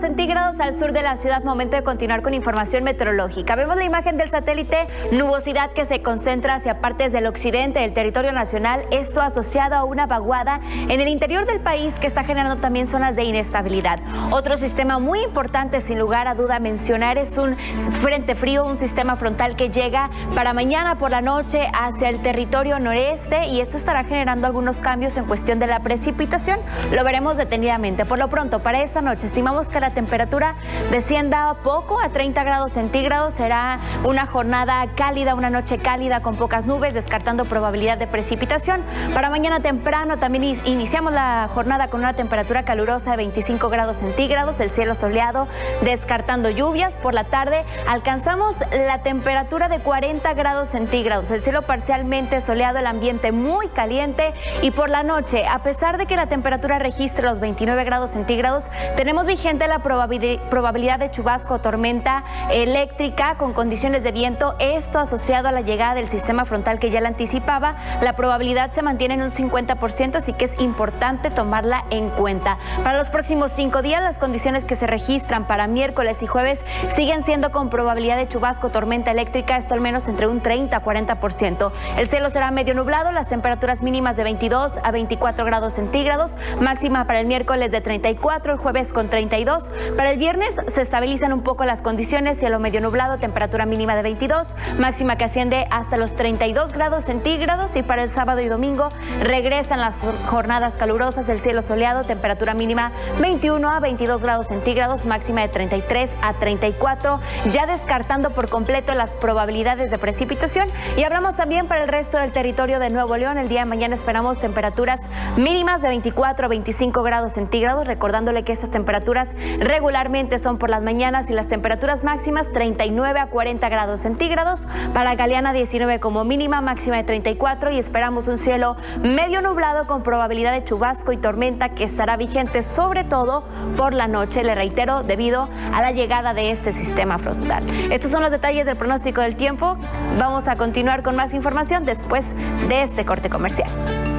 centígrados al sur de la ciudad. Momento de continuar con información meteorológica. Vemos la imagen del satélite, nubosidad que se concentra hacia partes del occidente del territorio nacional. Esto asociado a una vaguada en el interior del país que está generando también zonas de inestabilidad. Otro sistema muy importante, sin lugar a duda mencionar, es un frente frío, un sistema frontal que llega para mañana por la noche hacia el territorio noreste, y esto estará generando algunos cambios en cuestión de la precipitación. Lo veremos detenidamente. Por lo pronto, para esta noche estimamos que la temperatura descienda poco a 30 grados centígrados. Será una jornada cálida, una noche cálida con pocas nubes, descartando probabilidad de precipitación. Para mañana temprano también iniciamos la jornada con una temperatura calurosa de 25 grados centígrados, el cielo soleado, descartando lluvias. Por la tarde alcanzamos la temperatura de 40 grados centígrados, el cielo parcialmente soleado, el ambiente muy caliente. Y por la noche, a pesar de que la temperatura registre los 29 grados centígrados, tenemos vigente la probabilidad de chubasco o tormenta eléctrica con condiciones de viento, esto asociado a la llegada del sistema frontal que ya la anticipaba. La probabilidad se mantiene en un 50%, así que es importante tomarla en cuenta. Para los próximos 5 días, las condiciones que se registran para miércoles y jueves siguen siendo con probabilidad de chubasco o tormenta eléctrica, esto al menos entre un 30 a 40%. El cielo será medio nublado, las temperaturas mínimas de 22 a 24 grados centígrados, máxima para el miércoles de 34, el jueves con 32. Para el viernes se estabilizan un poco las condiciones, cielo medio nublado, temperatura mínima de 22, máxima que asciende hasta los 32 grados centígrados. Y para el sábado y domingo regresan las jornadas calurosas, el cielo soleado, temperatura mínima 21 a 22 grados centígrados, máxima de 33 a 34, ya descartando por completo las probabilidades de precipitación. Y hablamos también para el resto del territorio de Nuevo León. El día de mañana esperamos temperaturas mínimas de 24 a 25 grados centígrados, recordándole que estas temperaturas regularmente son por las mañanas, y las temperaturas máximas 39 a 40 grados centígrados. Para Galeana 19 como mínima, máxima de 34, y esperamos un cielo medio nublado con probabilidad de chubasco y tormenta que estará vigente sobre todo por la noche, le reitero, debido a la llegada de este sistema frontal. Estos son los detalles del pronóstico del tiempo. Vamos a continuar con más información después de este corte comercial.